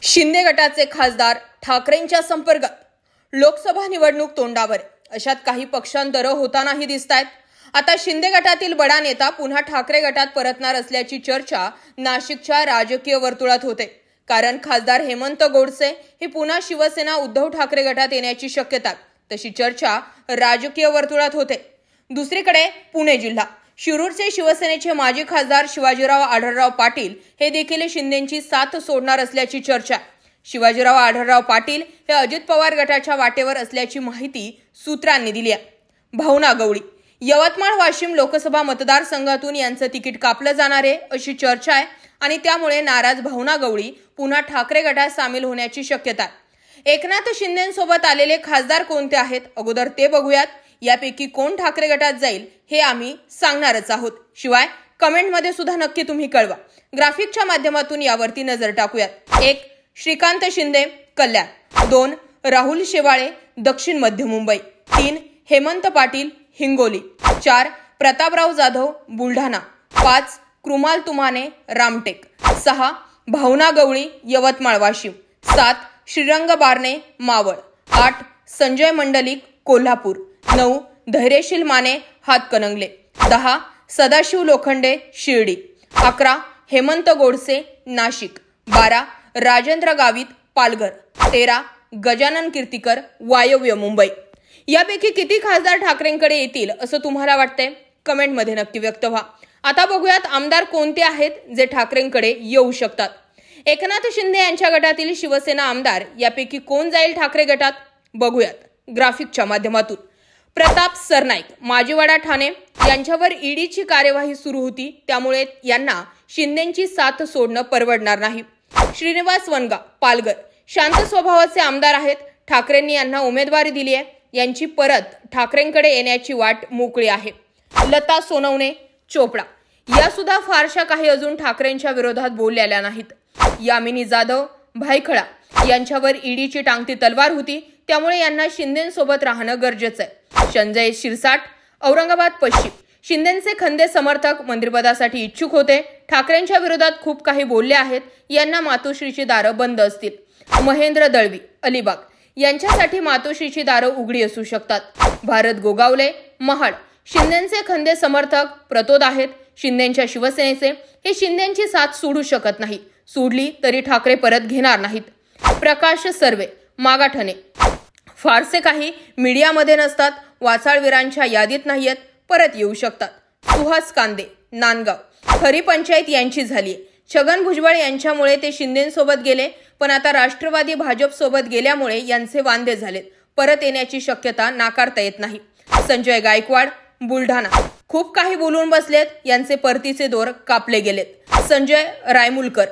शिंदे गटाचे खासदार ठाकरेंच्या संपर्कात. लोकसभा निवडणूक तोंडावर. अशात काही पक्षांतर होतानाही दिसतायत. आता शिंदे गटातील बडा नेता पुन्हा ठाकरे गटात परतणार असल्याची चर्चा नाशिकच्या राजकीय वर्तुळात होते. कारण खासदार हेमंत गोडसे हे पुन्हा शिवसेना उद्धव ठाकरे गटात येण्याची शक्यता, तशी चर्चा राजकीय वर्तुळात होते. दुसरीकडे पुणे जिल्हा शिरूरचे शिवसेनेचे माजी खासदार शिवाजीराव आढळराव पाटील हे देखील शिंदेंची साथ सोडणार असल्याची चर्चा. शिवाजीराव आढळराव पाटील हे अजित पवार गटाच्या वाटेवर असल्याची माहिती सूत्रांनी दिली आहे. भावना गवळी यवतमाळ वाशिम लोकसभा मतदारसंघातून यांचं तिकीट कापलं जाणार आहे अशी चर्चा आहे आणि त्यामुळे नाराज भावना गवळी पुन्हा ठाकरे गटात सामील होण्याची शक्यता आहे. एकनाथ शिंदेंसोबत आलेले खासदार कोणते आहेत अगोदर ते बघूयात. यापैकी कोण ठाकरे गटात जाईल हे आम्ही सांगणारच आहोत. शिवाय कमेंटमध्ये सुद्धा नक्की तुम्ही कळवा. ग्राफिकच्या माध्यमातून यावरती नजर टाकूयात. 1. श्रीकांत शिंदे कल्याण. 2. राहुल शेवाळे दक्षिण मध्य मुंबई. 3. हेमंत पाटील हिंगोली. 4. प्रतापराव जाधव बुलढाणा. 5. कृमाल तुमाने रामटेक. 6. भावना गवळी यवतमाळ वाशिम. 7. श्रीरंग बारणे मावळ. 8. संजय मंडलिक कोल्हापूर. 9. धैर्यशील माने हातकणंगले. 10. सदाशिव लोखंडे शिर्डी. 11. हेमंत गोडसे नाशिक. 12. राजेंद्र गावित पालघर. 13. गजानन कीर्तिकर वायव्य मुंबई. यापैकी किती खासदार ठाकरेंकडे येतील असं तुम्हाला वाटतंय? कमेंटमध्ये नक्की व्यक्त व्हा. आता बघूयात आमदार कोणते आहेत जे ठाकरेंकडे येऊ शकतात. एकनाथ शिंदे यांच्या गटातील शिवसेना आमदार यापैकी कोण जाईल ठाकरे गटात बघूयात ग्राफिकच्या माध्यमातून. प्रताप सरनाईक माजीवाडा ठाणे यांच्यावर ईडीची कार्यवाही सुरू होती, त्यामुळे यांना शिंदेंची साथ सोडणं परवडणार नाही. श्रीनिवास वनगा पालघर शांत स्वभावाचे आमदार आहेत. ठाकरेंनी यांना उमेदवारी दिली आहे. यांची परत ठाकरेंकडे येण्याची वाट मोकळी आहे. लता सोनवणे चोपडा या सुद्धा फारशा काही अजून ठाकरेंच्या विरोधात बोललेल्या नाहीत. यामिनी जाधव भायखळा यांच्यावर ईडीची टांगती तलवार होती, त्यामुळे यांना शिंदेंसोबत राहणं गरजेचं आहे. संजय शिरसाट औरंगाबाद पश्चिम शिंदेंचे खंदे समर्थक मंत्रिपदासाठी इच्छुक होते. ठाकरेंच्या विरोधात खूप काही बोलले आहेत. यांना मातोश्रीची दारं बंद असतील. महेंद्र दळवी अलिबाग यांच्यासाठी मातोश्रीची दारं उघडी असू शकतात. भारत गोगावले महाड शिंदेंचे खंदे समर्थक प्रतोद आहेत. शिंदेंच्या शिवसेनेचे हे शिंदेंची साथ सोडू शकत नाही. सोडली तरी ठाकरे परत घेणार नाहीत. प्रकाश सर्वे मागाठणे फारसे काही मीडियामध्ये नसतात. वाचाळवीरांच्या यादीत नाहीयेत, परत येऊ शकतात. सुहास कांदे नांदगाव खरी पंचायत यांची झाली. छगन भुजबळ यांच्यामुळे ते शिंदेंसोबत गेले, पण आता राष्ट्रवादी भाजप सोबत गेल्यामुळे यांचे वांदे झालेत. परत येण्याची शक्यता नाकारता येत नाही. संजय गायकवाड बुलढाणा खूप काही बोलून बसलेत. यांचे परतीचे दोर कापले गेलेत. संजय रायमुलकर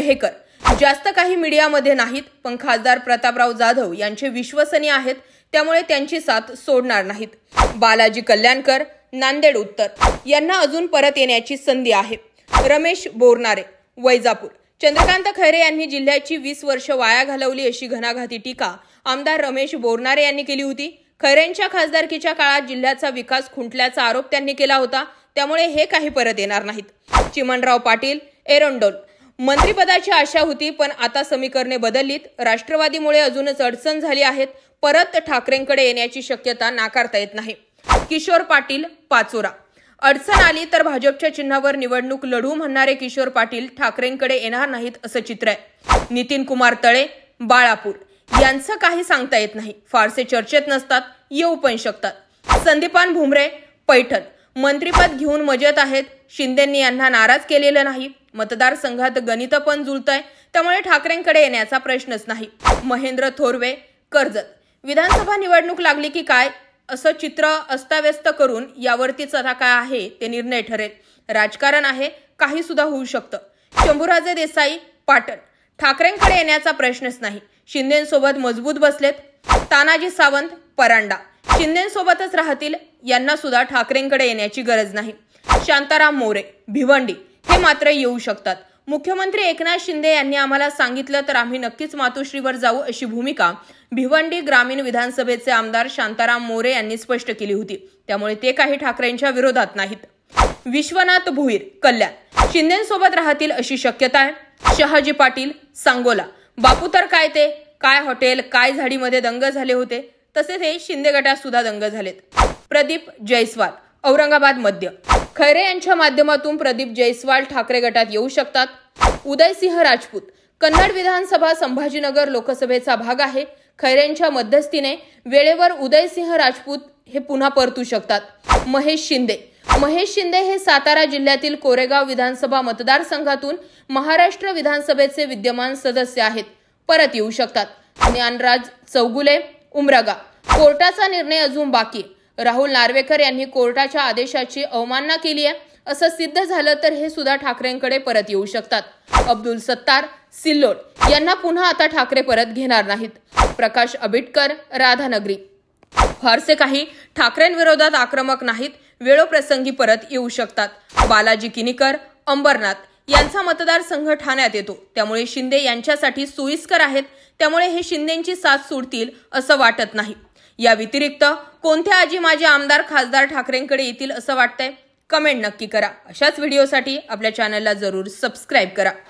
मेहकर जास्त काही मीडियामध्ये नाहीत, पण खासदार प्रतापराव जाधव यांचे विश्वसनीय आहेत, त्यामुळे त्यांची साथ सोडणार नाहीत. बालाजी कल्याणकर नांदेड उत्तर यांना अजून परत येण्याची संधी आहे. रमेश बोरनारे वैजापूर चंद्रकांत खैरे यांनी जिल्ह्याची 20 वर्ष वाया घालवली अशी घणाघाती टीका आमदार रमेश बोरनारे यांनी केली होती. खैरेंच्या खासदारकीच्या काळात जिल्ह्याचा विकास खुंटल्याचा आरोप त्यांनी केला होता, त्यामुळे हे काही परत येणार नाहीत. चिमणराव पाटील एरंडोल मंत्रिपदाची आशा होती, पण आता समीकरणे बदललीत. राष्ट्रवादीमुळे अजूनच अडचण झाली आहेत. परत ठाकरेंकडे येण्याची शक्यता नाकारता येत नाही. किशोर पाटील पाचोरा अडचण आली तर भाजपच्या चिन्हावर निवडणूक लढू म्हणणारे किशोर पाटील ठाकरेंकडे येणार नाहीत असं चित्र आहे. नितीन कुमार तळे बाळापूर यांचं काही सांगता येत नाही. फारसे चर्चेत नसतात, येऊ पण शकतात. संदीपान भुमरे पैठण मंत्रिपद घेऊन मजेत आहेत. शिंदेंनी यांना नाराज केलेलं नाही. मतदारसंघात गणित पण जुळतंय, त्यामुळे ठाकरेंकडे येण्याचा प्रश्नच नाही. महेंद्र थोरवे कर्जत विधानसभा निवडणूक लागली की काय असं चित्र अस्ताव्यस्त करून यावरतीच आता काय आहे ते निर्णय ठरेल. राजकारण आहे, काही सुद्धा होऊ शकतं. शंभूराजे देसाई पाटण ठाकरेंकडे येण्याचा प्रश्नच नाही. शिंदेंसोबत मजबूत बसलेत. तानाजी सावंत परांडा शिंदेंसोबतच राहतील. यांना सुद्धा ठाकरेंकडे येण्याची गरज नाही. शांताराम मोरे भिवंडी हे मात्र येऊ शकतात. मुख्यमंत्री एकनाथ शिंदे यांनी आम्हाला सांगितलं तर आम्ही नक्कीच मातोश्रीवर जाऊ अशी भूमिका भिवंडी ग्रामीण विधानसभेचे आमदार शांताराम मोरे यांनी स्पष्ट केली होती, त्यामुळे ते काही ठाकरेंच्या विरोधात नाहीत. विश्वनाथ भुईर कल्याण शिंदेंसोबत राहतील अशी शक्यता आहे. शहाजी पाटील सांगोला बापू तर काय ते काय हॉटेल काय झाडीमध्ये दंग झाले होते, तसेच हे शिंदे गटात सुद्धा दंग झालेत. प्रदीप जयस्वाल, औरंगाबाद मध्य. खैरे यांच्या माध्यमातून प्रदीप जयस्वाल ठाकरे गटात येऊ शकतात. उदयसिंह राजपूत, कन्नड विधानसभा संभाजीनगर लोकसभेचा भाग आहे. खैरेंच्या मध्यस्थीने वेळेवर उदयसिंह राजपूत हे पुन्हा परतू शकतात. महेश शिंदे हे सातारा जिल्ह्यातील कोरेगाव विधानसभा मतदारसंघातून महाराष्ट्र विधानसभेचे विद्यमान सदस्य आहेत, परत येऊ शकतात. ज्ञानराज चौगुले, उमरगा, कोर्टाचा निर्णय अजून बाकी. राहुल नार्वेकर यांनी कोर्टाच्या आदेशाची अवमानना केली आहे असं सिद्ध झालं तर हे सुद्धा ठाकरेंकडे परत येऊ शकतात. अब्दुल सत्तार, सिल्लोड यांना पुन्हा आता ठाकरे परत घेणार नाहीत. प्रकाश आंबेडकर, राधानगरी फारसे काही ठाकरेंविरोधात आक्रमक नाहीत, वेळोप्रसंगी परत येऊ शकतात. बालाजी किनीकर, अंबरनाथ यांचा मतदारसंघ ठाण्यात येतो, त्यामुळे शिंदे यांच्यासाठी सोयीस्कर आहेत. त्यामुळे हे शिंदेंची साथ सोडतील असं वाटत नाही. या व्यतिरिक्त कोणत्या आजी माझे आमदार खासदार ठाकरेंकडे येतील असं वाटतंय? कमेंट नक्की करा. अशाच व्हिडिओसाठी आपल्या चॅनलला जरूर सबस्क्राईब करा.